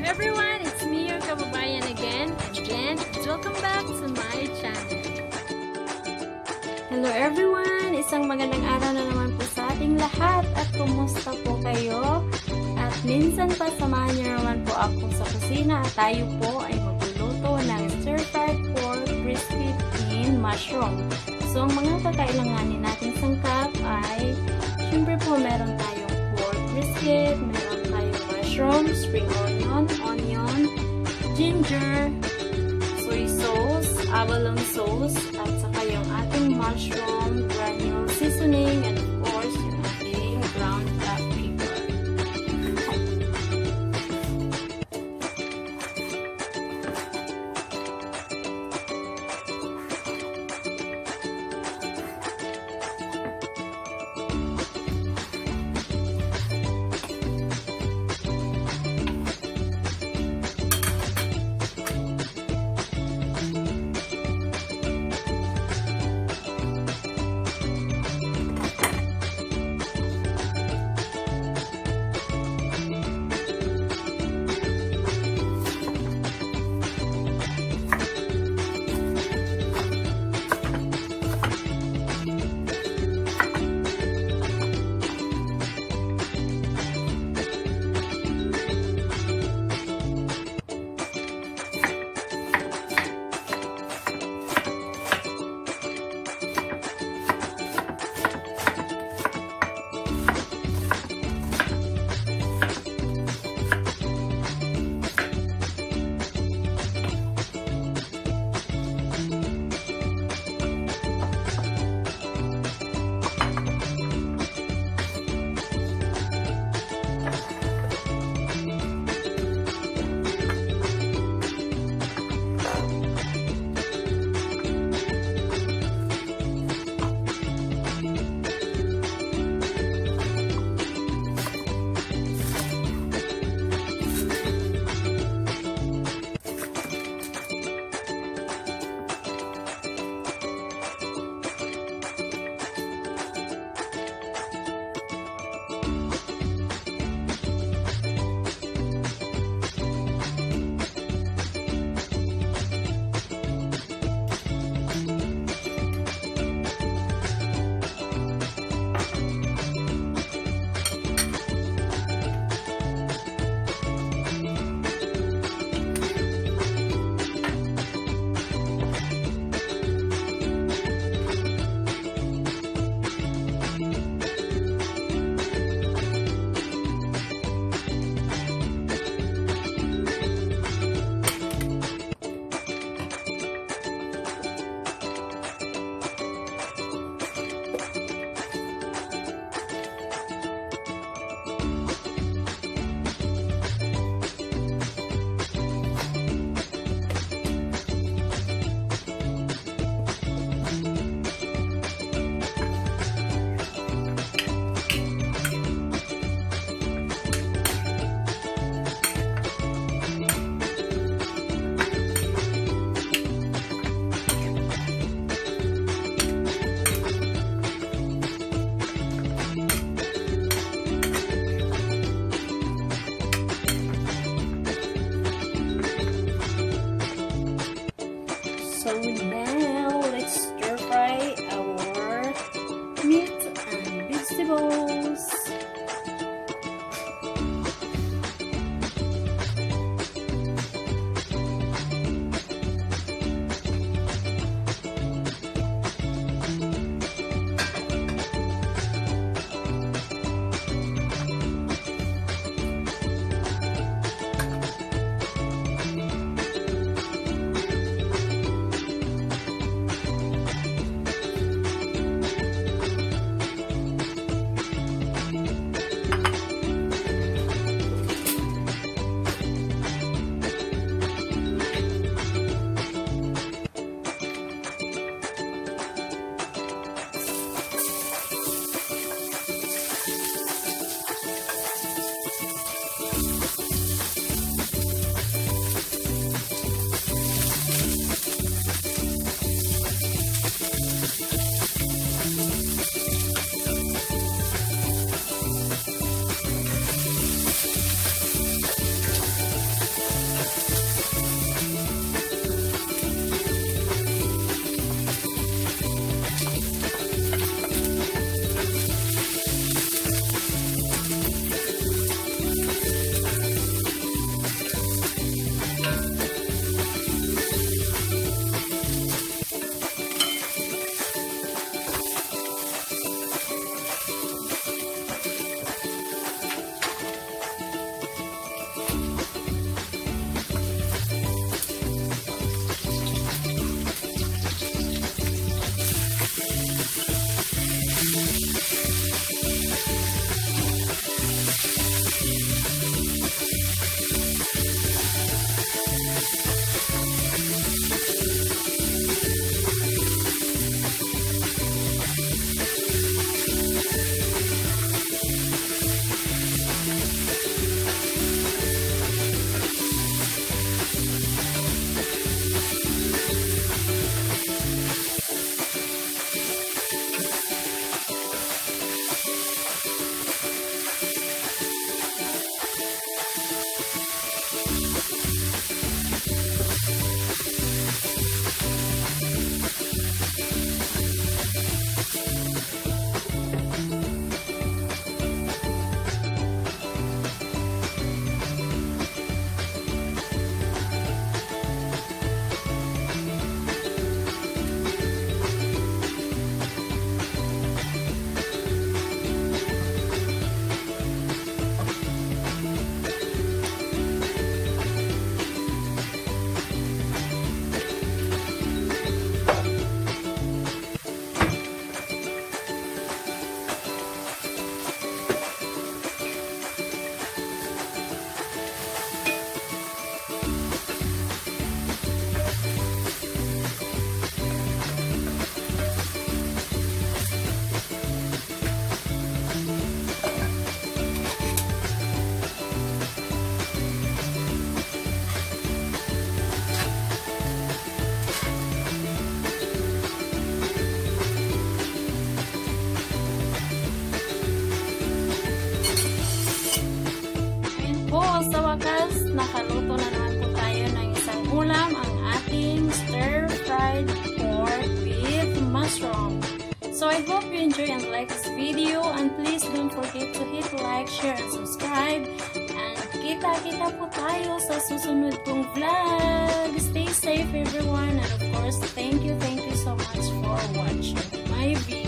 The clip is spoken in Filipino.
everyone, it's me, your kababayan again, and welcome back to my channel. Hello everyone! Isang magandang araw na naman po sa ating lahat at kumusta po kayo? At minsan pa samahan niyo naman po ako sa kusina at tayo po ay magluluto ng stir-fried pork crispy in mushroom. So, ang mga kakailanganin natin sangkap ay syempre po meron tayong pork brisket, meron tayong mushroom, spring onion, ginger, soy sauce, abalone sauce, at saka yung ating mushroom granule seasoning, and of course, yung ating ground black pepper. sa wakas, nakaluto na naman po tayo ng isang ulam, ang ating stir-fried pork with mushroom. So I hope you enjoy and like this video, and please don't forget to hit like, share, and subscribe. And kita-kita po tayo sa susunod kong vlog. Stay safe everyone, and of course, thank you so much for watching my video.